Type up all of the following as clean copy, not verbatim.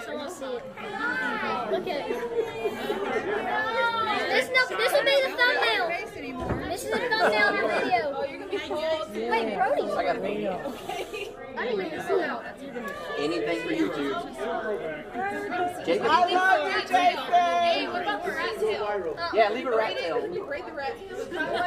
else. I want to see it. Look at it. This will be the thumbnail. This is the thumbnail of our video. Wait, Brody. I got a video. I didn't even see that. Anything for YouTube. Jacob. I love you, Jason. Hey, what about the rat tail? Yeah, leave a rat tail. Can you break the rat tail?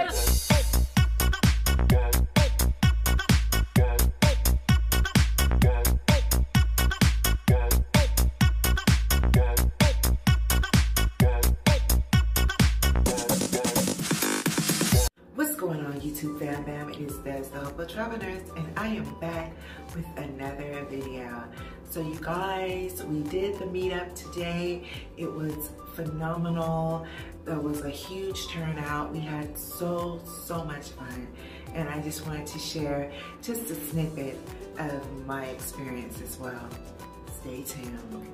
What's going on, YouTube fam bam? It is Des, the Hopeful Travel Nurse, and I am back with another video. So you guys, we did the meetup today. It was phenomenal. There was a huge turnout. We had so much fun, and I just wanted to share just a snippet of my experience as well. Stay tuned.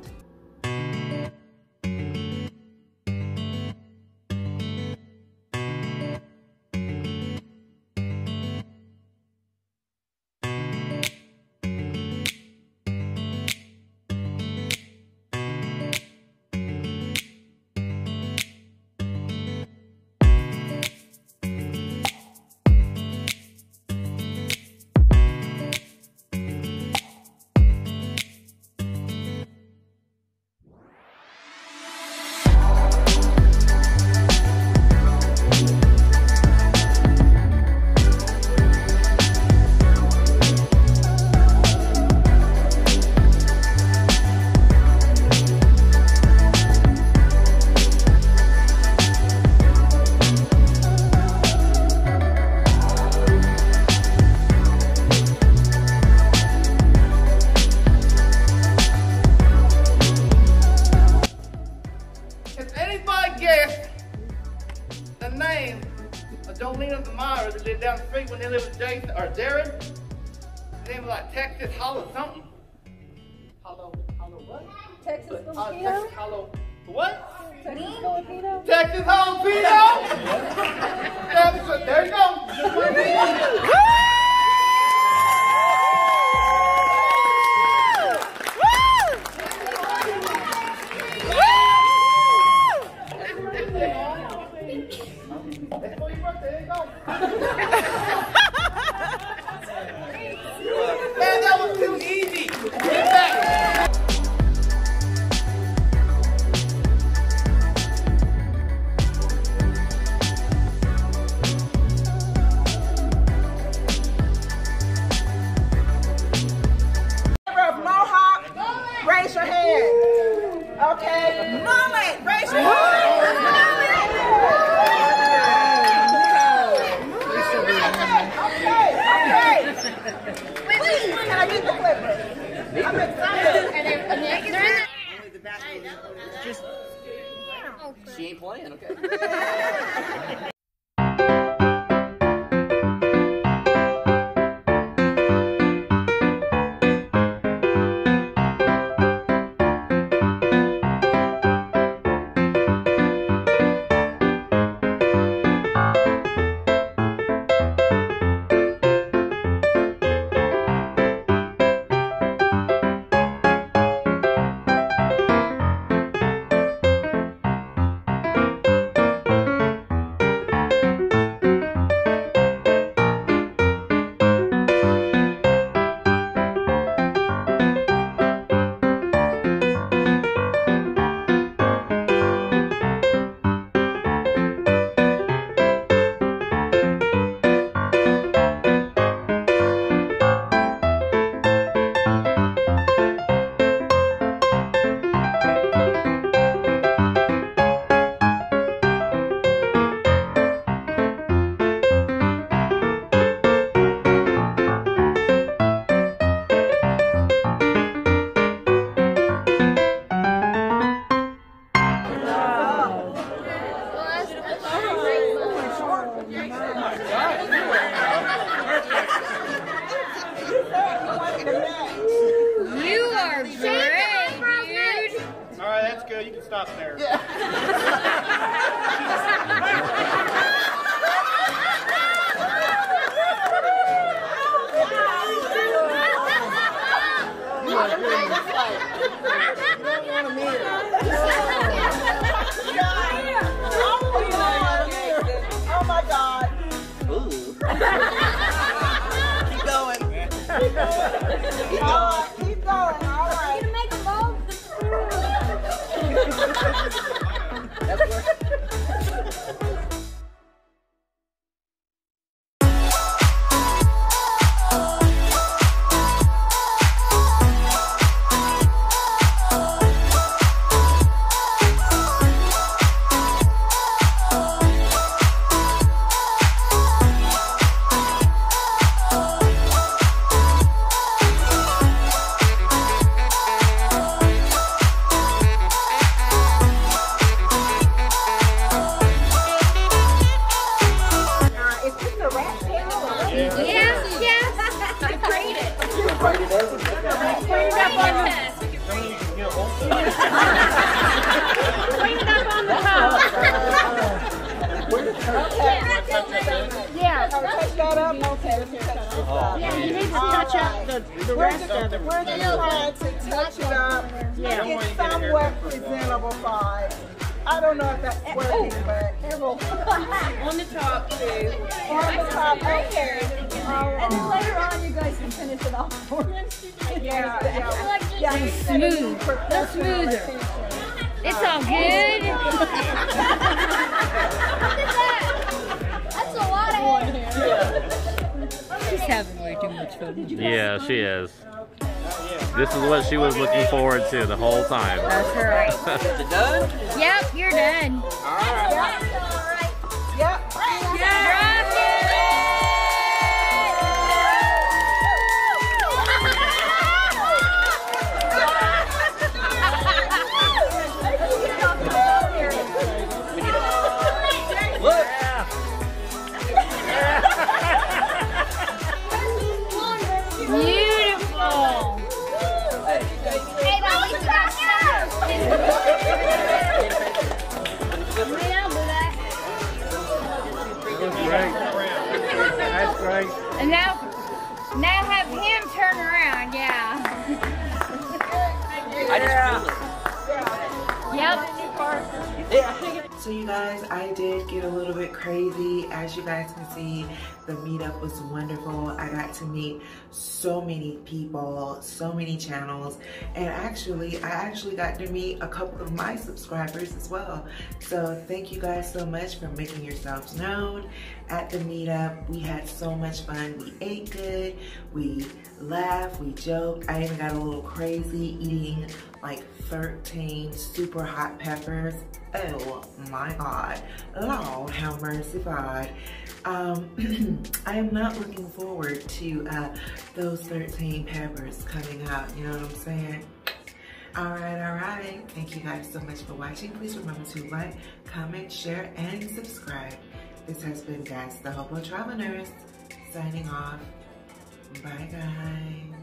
That lived down the street when they lived with Jason or Jared. His name was like Texas Hollow something. Hollow what? Texas Filipino? Texas Hollow what? Texas Filipino? Texas Jalapeno! There you go. That's for your birthday. There you go. Man, that was too easy. Get back. Mohawk, raise your hand. Okay, mullet, raise your hand. Please, can I get the clipper? I'm excited. She ain't playing, okay. You are great, dude. All right, that's good. You can stop there. Yeah. Oh my God. Ooh. Keep going. Keep going. All right. You gonna make a bowl? Yeah, you need to touch up the rest of it. We're just trying to touch it up. Yeah. Make it somewhat presentable for it. I don't know if that's working, but On the top, too. on the top, okay. And then later on, you guys can finish it off for Yeah. That's smooth. That's smoother. It's all good. That's a lot of hair. She's having way too much fun. Yeah, she is. This is what she was looking forward to the whole time. That's right. Is it done? Yep, you're done. All right. Yep. Look. Beautiful. Hey. Hey, I'll leave that. That's great. And now have him turn around, yeah. I just feel it. Yep. Yeah. So you guys, I did get a little bit crazy. As you guys can see, the meetup was wonderful. I got to meet so many people, so many channels, and I actually got to meet a couple of my subscribers as well. So thank you guys so much for making yourselves known at the meetup. We had so much fun. We ate good, we laughed, we joked. I even got a little crazy eating like 13 super hot peppers. Oh my God, Lord have mercy, God. I am not looking forward to those 13 peppers coming out, you know what I'm saying? All right. Thank you guys so much for watching. Please remember to like, comment, share, and subscribe. This has been Gas the Hobo Travel Nurse, signing off. Bye, guys.